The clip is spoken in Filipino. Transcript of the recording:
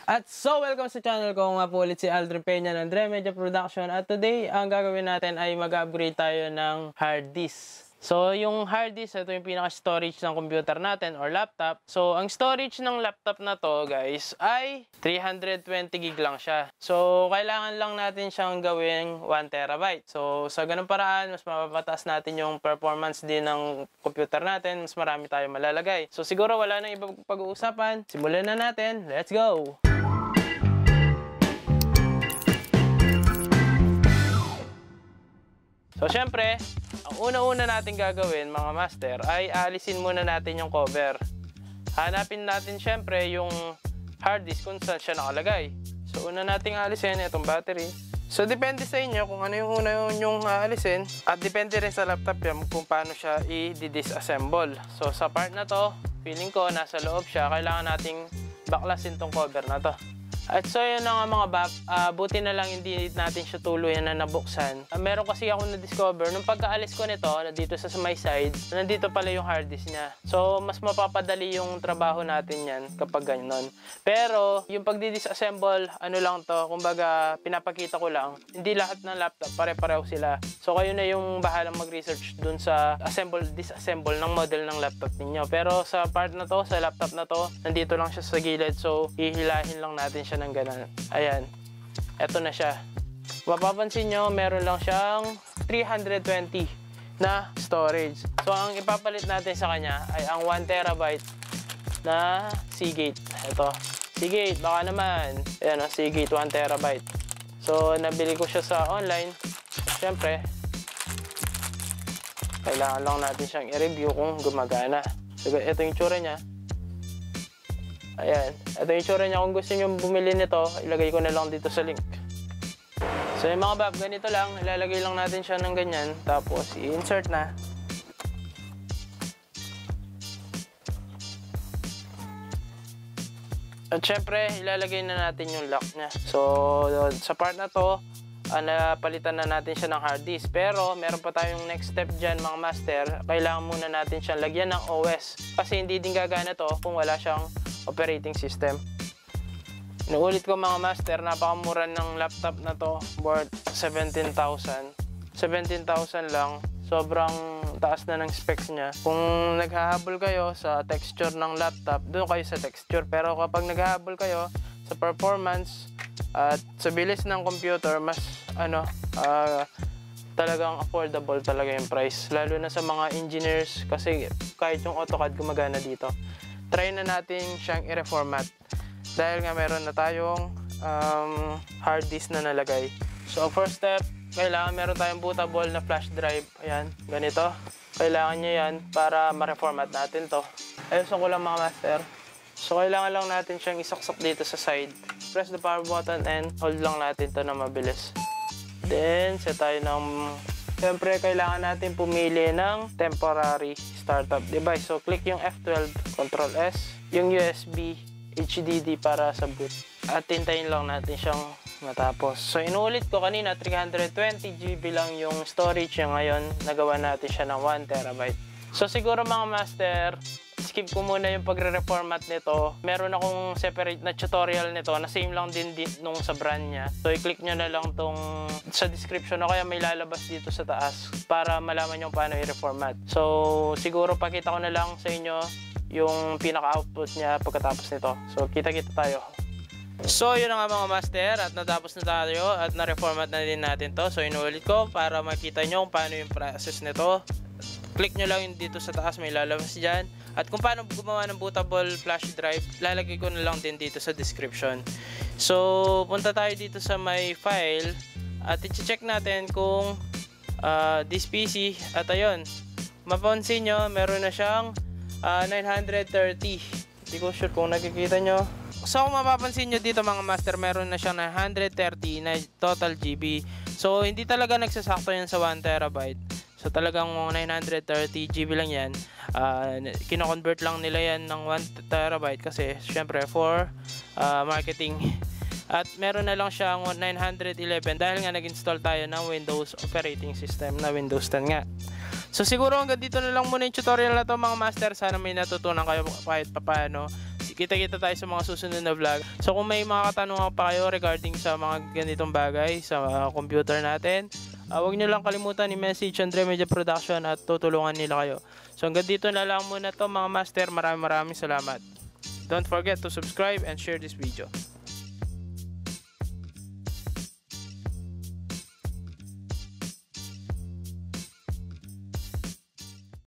At so, welcome sa channel ko. Nga po ulit si Aldrin Peña ng Dre Media Production. At today, ang gagawin natin ay mag-upgrade tayo ng hard disk. So, yung hard disk, ito yung pinaka-storage ng computer natin or laptop. So, ang storage ng laptop na to, guys, ay 320 gig lang siya. So, kailangan lang natin siyang gawing 1 terabyte. So, sa ganung paraan, mas mapapataas natin yung performance din ng computer natin. Mas marami tayo malalagay. So, siguro wala nang ibang pag-uusapan. Simulan na natin. Let's go! So, syempre, ang una-una natin gagawin, mga master, ay alisin muna natin yung cover. Hanapin natin, syempre, yung hard disk kung saan siya nakalagay. So, una nating alisin itong battery. So, depende sa inyo kung ano yung una yung aalisin. At depende rin sa laptop yan kung paano siya i-disassemble. So, sa part na to, feeling ko, nasa loob siya. Kailangan nating baklasin tong cover na to. At so yun na nga mga bab, buti na lang hindi natin siya tuluyan na nabuksan. Meron kasi ako na-discover, nung pagkaalis ko nito, dito sa my side, nandito pala yung hard disk niya. So mas mapapadali yung trabaho natin yan kapag ganyan. Pero yung pagdi-disassemble, ano lang to, kumbaga pinapakita ko lang, hindi lahat ng laptop pare-pareho sila. So kayo na yung bahalang mag-research dun sa disassemble ng model ng laptop ninyo. Pero sa part na to, sa laptop na to, nandito lang siya sa gilid. So hihilahin lang natin siya ng ganun. Ayan. Eto na siya. Mapapansin nyo, meron lang siyang 320 na storage. So, ang ipapalit natin sa kanya ay ang 1 terabyte na Seagate. Ito. Seagate, baka naman. Ayan o, Seagate 1 terabyte. So, nabili ko siya sa online. Siyempre, kailangan lang natin siyang i-review kung gumagana. So, ito yung tsura niya. Ayan. Ito yung tsura niya. Kung gusto nyo bumili nito, ilagay ko na lang dito sa link. So yung mga bab, ganito lang. Ilalagay lang natin siya ng ganyan. Tapos i-insert na. At syempre, ilalagay na natin yung lock niya. So sa part na to, napalitan na natin siya ng hard disk. Pero meron pa tayong next step dyan mga master. Kailangan muna natin siyang lagyan ng OS. Kasi hindi din gagana to kung wala siyang operating system. Inuulit ko mga master, napakamura ng laptop na to, worth 17,000. 17,000 lang, sobrang taas na ng specs niya. Kung naghahabol kayo sa texture ng laptop, doon kayo sa texture. Pero kapag naghahabol kayo sa performance at sa bilis ng computer, mas talagang affordable talaga yung price. Lalo na sa mga engineers, kasi kahit yung AutoCAD gumagana dito. Try na natin siyang i-reformat dahil nga meron na tayong hard disk na nalagay. So first step, kailangan meron tayong bootable na flash drive. Ayan, ganito. Kailangan nyo yan para ma-reformat natin to. Ayusin ko lang mga master. So kailangan lang natin siyang isaksak dito sa side. Press the power button and hold lang natin to na mabilis. Then set tayo ng... Siyempre, kailangan natin pumili ng temporary startup device. So, click yung F12, Ctrl S, yung USB, HDD para sa boot. At hintayin lang natin siyang matapos. So, inuulit ko kanina, 320 GB lang yung storage niya ngayon. Nagawa natin siya ng 1 terabyte. So, siguro mga master, skip ko muna yung pagre-reformat nito. Meron akong separate na tutorial nito na same lang din nung sa brand niya. So, i-click nyo na lang tong sa description o kaya may lalabas dito sa taas para malaman nyo paano i-reformat. So, siguro pakita ko na lang sa inyo yung pinaka-output niya pagkatapos nito. So, kita-kita tayo. So, yun na nga mga master at natapos na tayo at na-reformat na din natin to. So, inuulit ko para makita nyo kung paano yung process nito. Click nyo lang yung dito sa taas, may lalabas dyan. At kung paano gumawa ng bootable flash drive, lalagay ko na lang din dito sa description. So, punta tayo dito sa my file at i-check natin kung this PC. At ayun, mapansin nyo, meron na siyang 930. Hindi ko sure kung nakikita nyo. So, kung mapapansin nyo dito mga master, meron na siyang 930 na total GB. So, hindi talaga nagsasakto yan sa 1 terabyte. So talagang 930 GB lang yan. Kino-convert lang nila yan ng 1 terabyte kasi syempre for marketing. At meron na lang siyang 911 dahil nga nag-install tayo ng Windows operating system na Windows 10 nga. So siguro hanggang dito na lang muna yung tutorial na to mga master. Sana may natutunan kayo kahit papaano. kita-kita tayo sa mga susunod na vlog. So kung may mga katanungan pa kayo regarding sa mga ganitong bagay sa computer natin, huwag nyo lang kalimutan i-message Andre Media Production at tutulungan nila kayo. So hanggang dito na lang muna to mga master. Maraming salamat. Don't forget to subscribe and share this video.